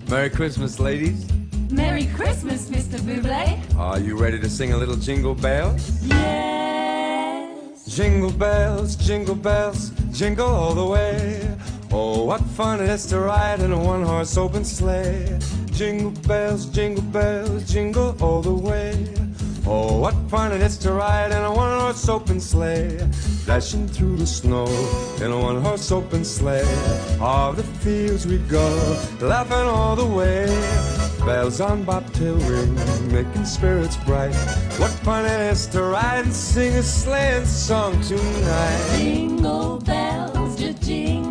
Merry Christmas, ladies. Merry Christmas, Mr. Bublé. Are you ready to sing a little jingle bells? Yes. Jingle bells, jingle all the way. Oh, what fun it is to ride in a one-horse open sleigh. Jingle bells, jingle all the way. Oh, what fun it is to ride in a one-horse open sleigh. Dashing through the snow in a one-horse open sleigh. All the fields we go, laughing all the way. Bells on bobtail ring, making spirits bright. What fun it is to ride and sing a sleighing song tonight. Jingle bells, jingle